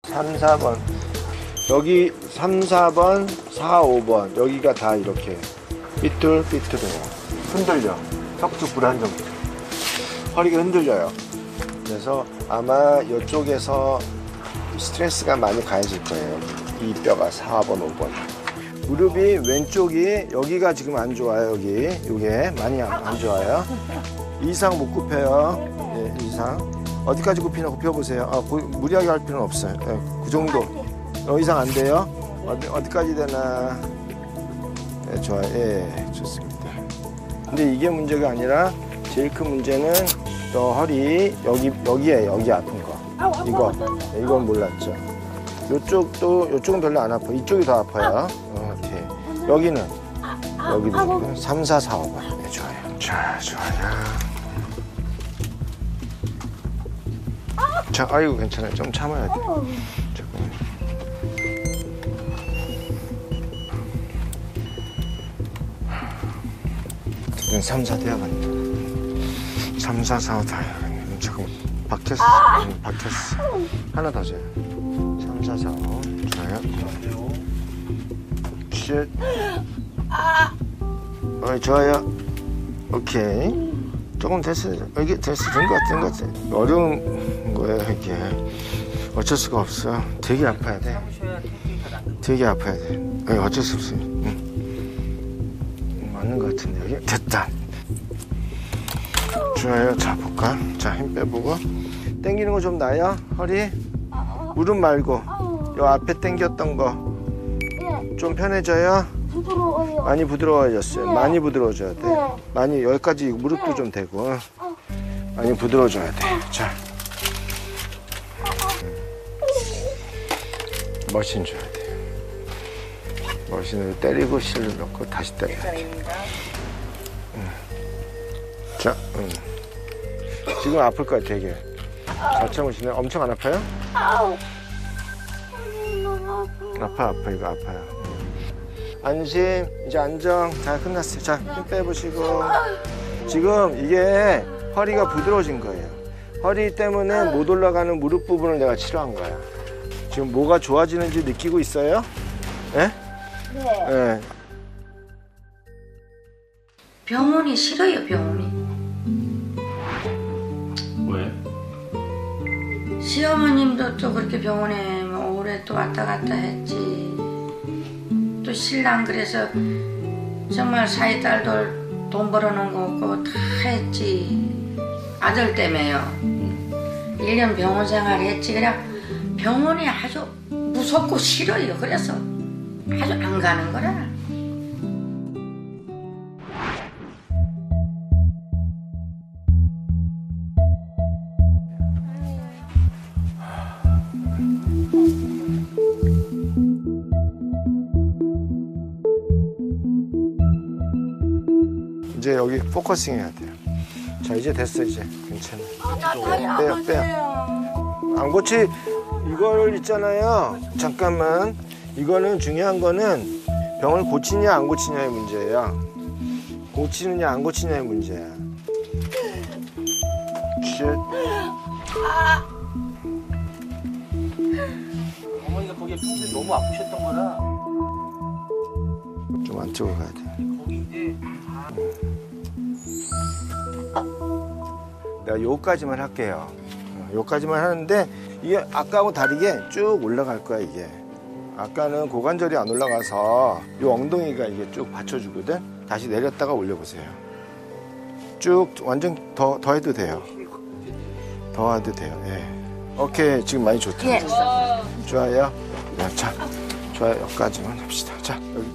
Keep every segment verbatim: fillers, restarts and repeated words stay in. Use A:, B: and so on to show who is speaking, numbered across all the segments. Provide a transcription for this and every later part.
A: 삼, 사 번. 여기 삼, 사 번, 사, 오 번. 여기가 다 이렇게 삐뚤삐뚤해요. 흔들려. 척추 불안정. 허리가 흔들려요. 그래서 아마 이쪽에서 스트레스가 많이 가해질 거예요. 이 뼈가 사 번, 오 번. 무릎이 왼쪽이 여기가 지금 안 좋아요. 여기 이게 많이 안, 안 좋아요. 이상 못 굽혀요. 예, 이상. 어디까지 굽히나 굽혀보세요. 아, 고, 무리하게 할 필요는 없어요. 예, 그 정도. 더 이상 안 돼요. 어디, 어디까지 되나. 예, 좋아요. 예, 좋습니다. 근데 이게 문제가 아니라 제일 큰 문제는 저 허리 여기 여기에 여기 아픈 거. 이거 이건 몰랐죠. 이쪽도 이쪽은 별로 안 아파. 이쪽이 더 아파요. 이렇게 여기는 여기도 삼, 사, 사, 오 번. 네, 좋아요. 자, 좋아요. 자, 아이고 괜찮아요. 좀 참아야 돼. 잠깐만. 지금 삼, 사 돼야 간다. 삼, 사, 사, 오 다. 잠깐만. 박혔어. 응, 박혔어. 하나 더 줘요. 삼, 사, 사, 오. 좋아요. 쉣. 어, 좋아요. 오케이. 조금 됐어요. 이게 됐어. 된 것 같아. 된 것 같아. 어려운 거예요, 이게. 어쩔 수가 없어. 되게 아파야 돼. 되게 아파야 돼. 네, 어쩔 수 없어요. 응. 맞는 것 같은데, 여기. 됐다. 좋아요. 자, 볼까? 자, 힘 빼보고. 당기는 거 좀 나요? 허리? 무릎 말고. 요 앞에 당겼던 거. 좀 편해져요?
B: 부드러워요.
A: 많이 부드러워졌어요.
B: 네.
A: 많이 부드러워져야 돼.
B: 네.
A: 많이 여기까지 무릎도 좀 되고 많이 부드러워져야 돼. 자, 머신 줘야 돼. 머신을 때리고 실을 넣고 다시 때려야 돼. 응. 자, 응. 지금 아플 것 같아 이게. 잘 참으시네. 엄청 안 아파요?
B: 아우. 너무 아파.
A: 아파 아파 이거 아파요. 안심, 이제 안정. 다 끝났어요. 자, 힘 빼보시고. 지금 이게 허리가 부드러워진 거예요. 허리 때문에 못 올라가는 무릎 부분을 내가 치료한 거야. 지금 뭐가 좋아지는지 느끼고 있어요? 예?
B: 네.
A: 예.
C: 병원이 싫어요, 병원이.
D: 왜?
C: 시어머님도 또 그렇게 병원에 뭐 오래 또 왔다 갔다 했지. 또 신랑 그래서 정말 사이딸들 돈 벌어놓은 거 없고 다 했지. 아들 때문에요. 일 년 병원 생활 했지. 그냥 병원이 아주 무섭고 싫어요. 그래서 아주 안 가는 거라.
A: 이제 여기 포커싱 해야 돼요. 자, 이제 됐어, 이제. 괜찮아.
B: 나 다리 안
A: 빼요, 빼요.
B: 아파요.
A: 안 고치, 이걸 있잖아요. 잠깐만. 이거는 중요한 거는 병을 고치냐, 안 고치냐의 문제예요. 고치느냐, 안 고치냐의 문제야. 쉣.
D: 어머니가 거기에 평소에 너무 아프셨던 거라
A: 좀 안쪽으로 가야 돼.
D: 거기 이제
A: 내가 요까지만 할게요. 어, 요까지만 하는데 이게 아까하고 다르게 쭉 올라갈 거야 이게. 아까는 고관절이 안 올라가서 요 엉덩이가 이게 쭉 받쳐주거든. 다시 내렸다가 올려보세요. 쭉 완전 더, 더 해도 돼요. 더 해도 돼요. 예. 오케이, 지금 많이 좋다.
C: 예.
A: 좋아요. 야, 자, 좋아요. 여기까지만 합시다. 자, 여기.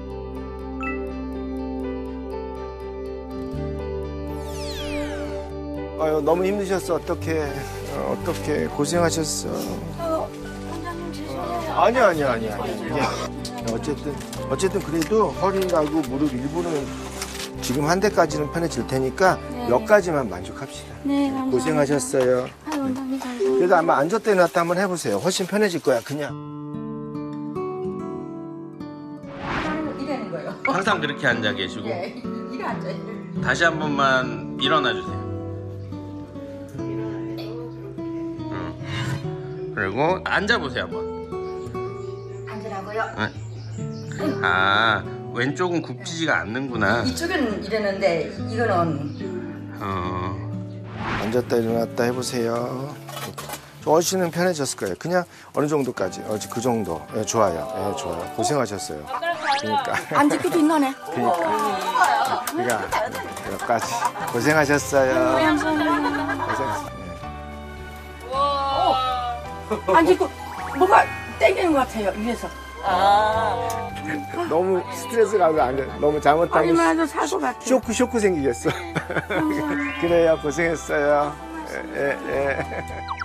A: 아유, 너무 힘드셨어. 어떻게 어, 어떻게 고생하셨어.
B: 어, 원장님 죄송해요.
A: 아니야, 아니야, 아니야. 이게 어쨌든 어쨌든 그래도 허리하고 무릎 일부는 지금 한 대까지는 편해질 테니까
B: 네.
A: 여기까지만 만족합시다.
B: 네, 감사합니다.
A: 고생하셨어요.
B: 아유, 원장님 감사합니다.
A: 그래도 아마 앉았다 일어났다 한번 해보세요. 훨씬 편해질 거야. 그냥.
C: 이러는 거예요.
D: 항상 그렇게 앉아 계시고
C: 예, 이래 앉아요.
D: 다시 한 번만 일어나 주세요. 응. 그리고 앉아보세요 한번.
C: 앉으라고요?
D: 아 왼쪽은 굽히지가 않는구나.
C: 이쪽은 이러는데 이거는
D: 어.
A: 앉았다 일어났다 해보세요. 훨씬은 편해졌을 거예요. 그냥 어느 정도까지, 어, 그 정도. 예, 좋아요. 예, 좋아요. 고생하셨어요. 그러니까.
B: 앉기도 있나네.
A: 그러니까. 그러니까 여기까지 고생하셨어요.
B: 감사합니다.
A: 고생했어요. 예.
B: 앉고 뭐가 땡기는 것 같아요 위에서.
A: 너무 스트레스가 안 돼. 너무 잘못하면
B: 아니만 해도 살 것 같아요.
A: 쇼크 쇼크 생기겠어. 그래요. 고생했어요. 예, 예, 예.